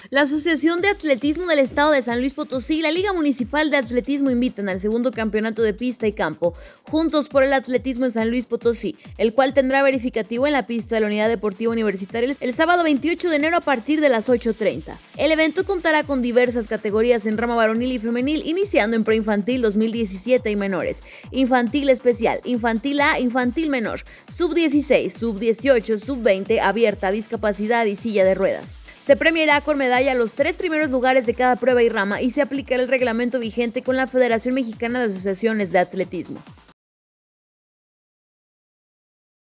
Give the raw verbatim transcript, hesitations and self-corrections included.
La Asociación de Atletismo del Estado de San Luis Potosí y la Liga Municipal de Atletismo invitan al segundo campeonato de pista y campo, Juntos por el Atletismo en San Luis Potosí, el cual tendrá verificativo en la pista de la Unidad Deportiva Universitaria el sábado veintiocho de enero a partir de las ocho treinta. El evento contará con diversas categorías en rama varonil y femenil, iniciando en preinfantil dos mil diecisiete y menores, infantil especial, infantil A, infantil menor, sub dieciséis, sub dieciocho, sub veinte, abierta, discapacidad y silla de ruedas. Se premiará con medalla a los tres primeros lugares de cada prueba y rama y se aplicará el reglamento vigente con la Federación Mexicana de Asociaciones de Atletismo.